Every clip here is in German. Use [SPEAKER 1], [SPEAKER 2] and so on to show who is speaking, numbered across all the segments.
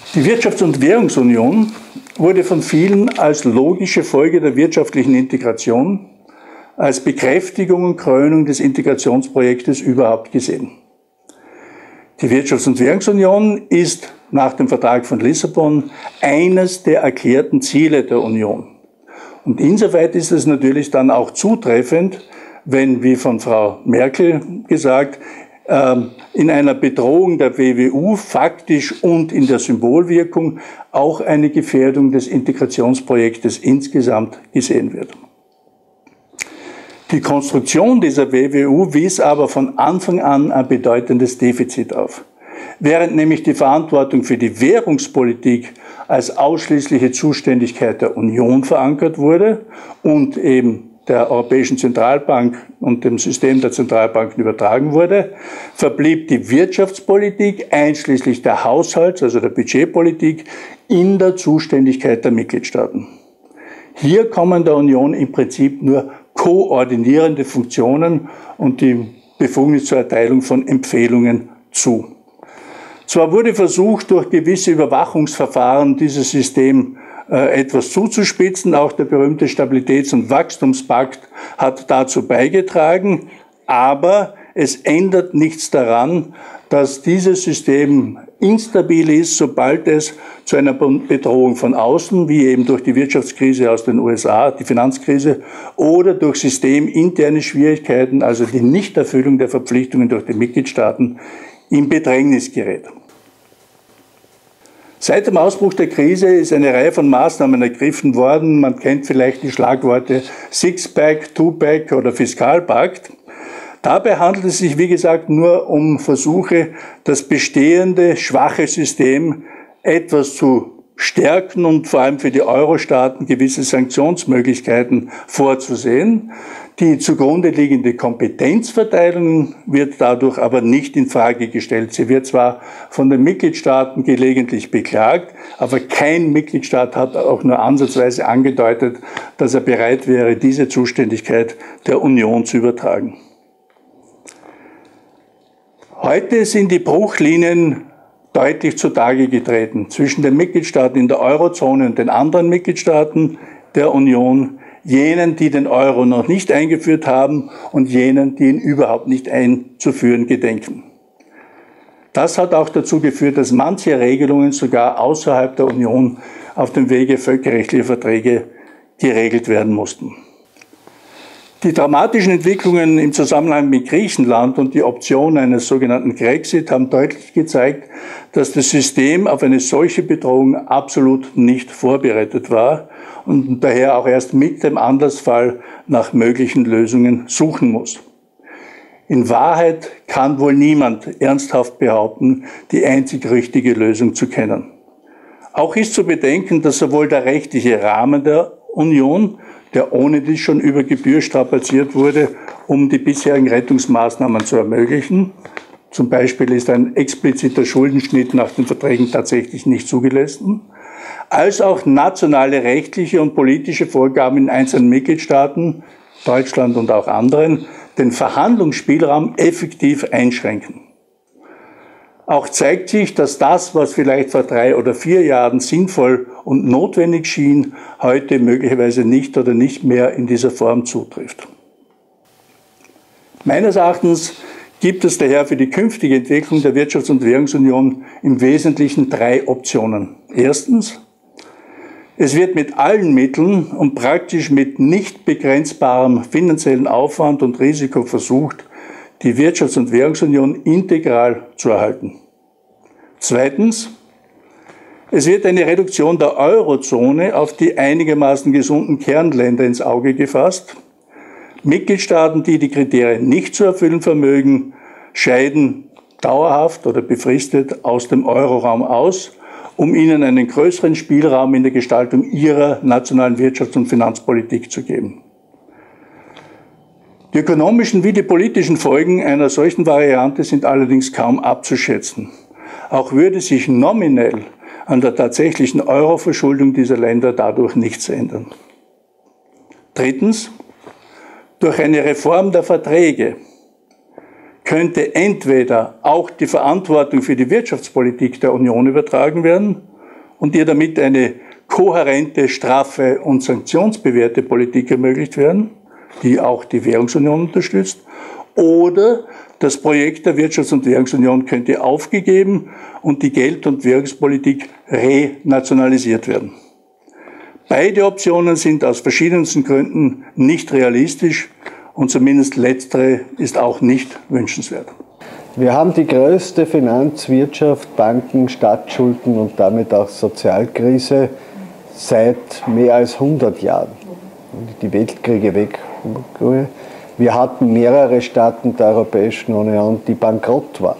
[SPEAKER 1] Die Wirtschafts- und Währungsunion wurde von vielen als logische Folge der wirtschaftlichen Integration, als Bekräftigung und Krönung des Integrationsprojektes überhaupt gesehen. Die Wirtschafts- und Währungsunion ist nach dem Vertrag von Lissabon eines der erklärten Ziele der Union. Und insoweit ist es natürlich dann auch zutreffend, wenn, wie von Frau Merkel gesagt, in einer Bedrohung der WWU faktisch und in der Symbolwirkung auch eine Gefährdung des Integrationsprojektes insgesamt gesehen wird. Die Konstruktion dieser WWU wies aber von Anfang an ein bedeutendes Defizit auf. Während nämlich die Verantwortung für die Währungspolitik als ausschließliche Zuständigkeit der Union verankert wurde und eben der Europäischen Zentralbank und dem System der Zentralbanken übertragen wurde, verblieb die Wirtschaftspolitik einschließlich der Haushalts-, also der Budgetpolitik, in der Zuständigkeit der Mitgliedstaaten. Hier kommen der Union im Prinzip nur koordinierende Funktionen und die Befugnis zur Erteilung von Empfehlungen zu. Zwar wurde versucht, durch gewisse Überwachungsverfahren dieses System etwas zuzuspitzen, auch der berühmte Stabilitäts- und Wachstumspakt hat dazu beigetragen, aber es ändert nichts daran, dass dieses System instabil ist, sobald es zu einer Bedrohung von außen, wie eben durch die Wirtschaftskrise aus den USA, die Finanzkrise, oder durch systeminterne Schwierigkeiten, also die Nichterfüllung der Verpflichtungen durch die Mitgliedstaaten, in Bedrängnis gerät. Seit dem Ausbruch der Krise ist eine Reihe von Maßnahmen ergriffen worden. Man kennt vielleicht die Schlagworte Sixpack, Twopack oder Fiskalpakt. Dabei handelt es sich, wie gesagt, nur um Versuche, das bestehende schwache System etwas zu stärken und vor allem für die Euro-Staaten gewisse Sanktionsmöglichkeiten vorzusehen. Die zugrunde liegende Kompetenzverteilung wird dadurch aber nicht in Frage gestellt. Sie wird zwar von den Mitgliedstaaten gelegentlich beklagt, aber kein Mitgliedstaat hat auch nur ansatzweise angedeutet, dass er bereit wäre, diese Zuständigkeit der Union zu übertragen. Heute sind die Bruchlinien deutlich zutage getreten zwischen den Mitgliedstaaten in der Eurozone und den anderen Mitgliedstaaten der Union, jenen, die den Euro noch nicht eingeführt haben und jenen, die ihn überhaupt nicht einzuführen gedenken. Das hat auch dazu geführt, dass manche Regelungen sogar außerhalb der Union auf dem Wege völkerrechtlicher Verträge geregelt werden mussten. Die dramatischen Entwicklungen im Zusammenhang mit Griechenland und die Option eines sogenannten Grexit haben deutlich gezeigt, dass das System auf eine solche Bedrohung absolut nicht vorbereitet war und daher auch erst mit dem Anlassfall nach möglichen Lösungen suchen muss. In Wahrheit kann wohl niemand ernsthaft behaupten, die einzig richtige Lösung zu kennen. Auch ist zu bedenken, dass sowohl der rechtliche Rahmen der Union, der ohne dies schon über Gebühr strapaziert wurde, um die bisherigen Rettungsmaßnahmen zu ermöglichen. Zum Beispiel ist ein expliziter Schuldenschnitt nach den Verträgen tatsächlich nicht zugelassen, als auch nationale rechtliche und politische Vorgaben in einzelnen Mitgliedstaaten, Deutschland und auch anderen, den Verhandlungsspielraum effektiv einschränken. Auch zeigt sich, dass das, was vielleicht vor 3 oder 4 Jahren sinnvoll und notwendig schien, heute möglicherweise nicht oder nicht mehr in dieser Form zutrifft. Meines Erachtens gibt es daher für die künftige Entwicklung der Wirtschafts- und Währungsunion im Wesentlichen 3 Optionen. Erstens, es wird mit allen Mitteln und praktisch mit nicht begrenzbarem finanziellen Aufwand und Risiko versucht, die Wirtschafts- und Währungsunion integral zu erhalten. Zweitens, es wird eine Reduktion der Eurozone auf die einigermaßen gesunden Kernländer ins Auge gefasst. Mitgliedstaaten, die die Kriterien nicht zu erfüllen vermögen, scheiden dauerhaft oder befristet aus dem Euroraum aus, um ihnen einen größeren Spielraum in der Gestaltung ihrer nationalen Wirtschafts- und Finanzpolitik zu geben. Die ökonomischen wie die politischen Folgen einer solchen Variante sind allerdings kaum abzuschätzen. Auch würde sich nominell an der tatsächlichen Euro-Verschuldung dieser Länder dadurch nichts ändern. Drittens, durch eine Reform der Verträge könnte entweder auch die Verantwortung für die Wirtschaftspolitik der Union übertragen werden und ihr damit eine kohärente, straffe und sanktionsbewährte Politik ermöglicht werden, die auch die Währungsunion unterstützt, oder das Projekt der Wirtschafts- und Währungsunion könnte aufgegeben und die Geld- und Währungspolitik renationalisiert werden. Beide Optionen sind aus verschiedensten Gründen nicht realistisch und zumindest letztere ist auch nicht wünschenswert.
[SPEAKER 2] Wir haben die größte Finanzwirtschaft, Banken, Staatsschulden und damit auch Sozialkrise seit mehr als 100 Jahren. Die Weltkriege weg. Wir hatten mehrere Staaten der Europäischen Union, die bankrott waren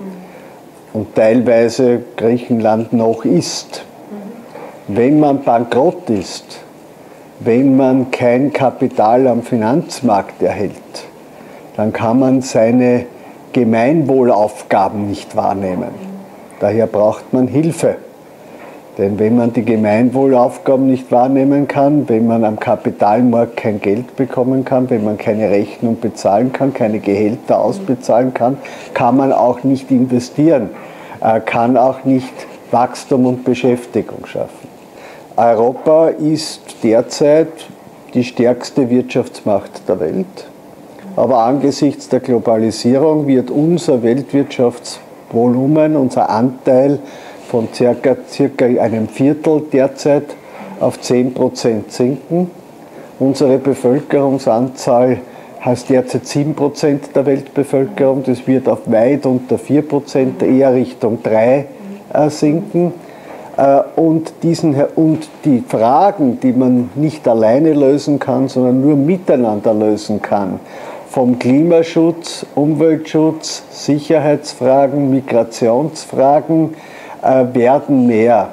[SPEAKER 2] und teilweise Griechenland noch ist. Wenn man bankrott ist, wenn man kein Kapital am Finanzmarkt erhält, dann kann man seine Gemeinwohlaufgaben nicht wahrnehmen. Daher braucht man Hilfe. Denn wenn man die Gemeinwohlaufgaben nicht wahrnehmen kann, wenn man am Kapitalmarkt kein Geld bekommen kann, wenn man keine Rechnung bezahlen kann, keine Gehälter ausbezahlen kann, kann man auch nicht investieren, kann auch nicht Wachstum und Beschäftigung schaffen. Europa ist derzeit die stärkste Wirtschaftsmacht der Welt, aber angesichts der Globalisierung wird unser Weltwirtschaftsvolumen, unser Anteil von circa einem Viertel derzeit auf 10% sinken. Unsere Bevölkerungsanzahl heißt derzeit 7% der Weltbevölkerung, das wird auf weit unter 4%, eher Richtung 3 sinken. Und die Fragen, die man nicht alleine lösen kann, sondern nur miteinander lösen kann, vom Klimaschutz, Umweltschutz, Sicherheitsfragen, Migrationsfragen, werden mehr.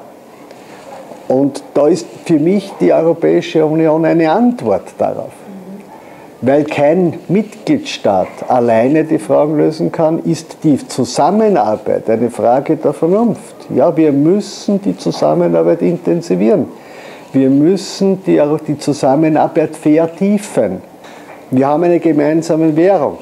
[SPEAKER 2] Und da ist für mich die Europäische Union eine Antwort darauf. Weil kein Mitgliedstaat alleine die Fragen lösen kann, ist die Zusammenarbeit eine Frage der Vernunft. Ja, wir müssen die Zusammenarbeit intensivieren. Wir müssen die Zusammenarbeit vertiefen. Wir haben eine gemeinsame Währung.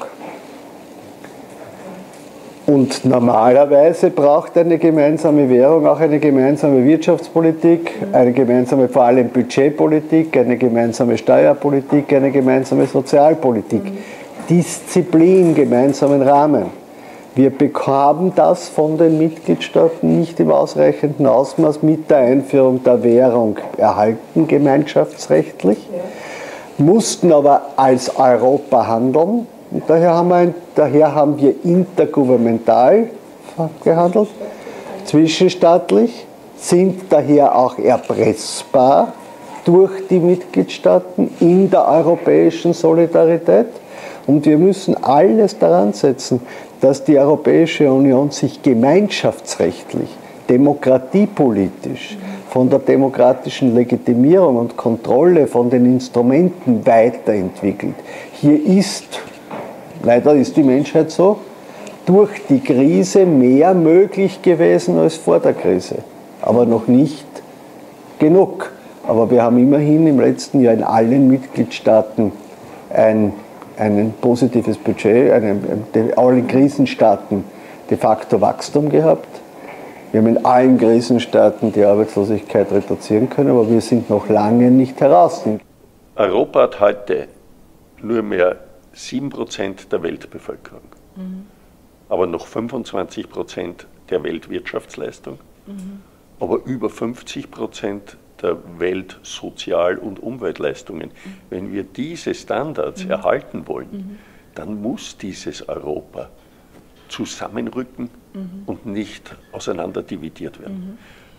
[SPEAKER 2] Und normalerweise braucht eine gemeinsame Währung auch eine gemeinsame Wirtschaftspolitik, eine gemeinsame vor allem Budgetpolitik, eine gemeinsame Steuerpolitik, eine gemeinsame Sozialpolitik. Disziplin, gemeinsamen Rahmen. Wir bekommen das von den Mitgliedstaaten nicht im ausreichenden Ausmaß mit der Einführung der Währung erhalten, gemeinschaftsrechtlich, mussten aber als Europa handeln. Und daher haben wir intergouvernemental gehandelt, zwischenstaatlich, sind daher auch erpressbar durch die Mitgliedstaaten in der europäischen Solidarität. Und wir müssen alles daran setzen, dass die Europäische Union sich gemeinschaftsrechtlich, demokratiepolitisch, von der demokratischen Legitimierung und Kontrolle von den Instrumenten weiterentwickelt. Hier ist, leider ist die Menschheit so, durch die Krise mehr möglich gewesen als vor der Krise. Aber noch nicht genug. Aber wir haben immerhin im letzten Jahr in allen Mitgliedstaaten ein positives Budget, allen Krisenstaaten de facto Wachstum gehabt. Wir haben in allen Krisenstaaten die Arbeitslosigkeit reduzieren können, aber wir sind noch lange nicht heraus.
[SPEAKER 3] Europa hat heute nur mehr 7% der Weltbevölkerung, aber noch 25% der Weltwirtschaftsleistung, aber über 50% der Weltsozial- und Umweltleistungen. Wenn wir diese Standards erhalten wollen, dann muss dieses Europa zusammenrücken und nicht auseinanderdividiert werden.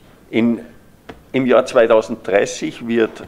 [SPEAKER 3] Im Jahr 2030 wird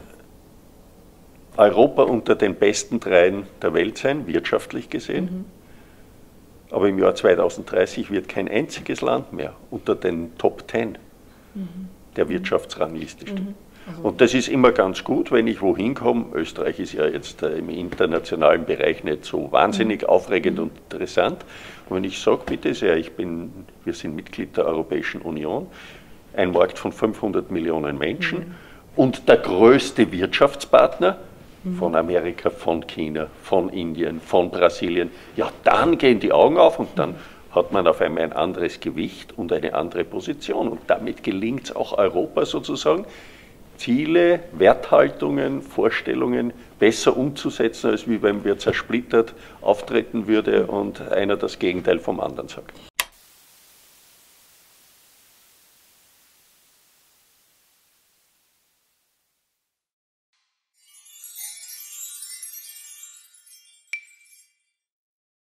[SPEAKER 3] Europa unter den besten dreien der Welt sein, wirtschaftlich gesehen. Aber im Jahr 2030 wird kein einziges Land mehr unter den Top 10 der Wirtschaftsrangliste stehen. Und das ist immer ganz gut, wenn ich wohin komme. Österreich ist ja jetzt im internationalen Bereich nicht so wahnsinnig aufregend und interessant. Und wenn ich sage, bitte sehr, wir sind Mitglied der Europäischen Union, ein Markt von 500 Millionen Menschen und der größte Wirtschaftspartner von Amerika, von China, von Indien, von Brasilien, ja, dann gehen die Augen auf und dann hat man auf einmal ein anderes Gewicht und eine andere Position. Und damit gelingt es auch Europa sozusagen, Ziele, Werthaltungen, Vorstellungen besser umzusetzen, als wie wenn wir zersplittert auftreten würde und einer das Gegenteil vom anderen sagt.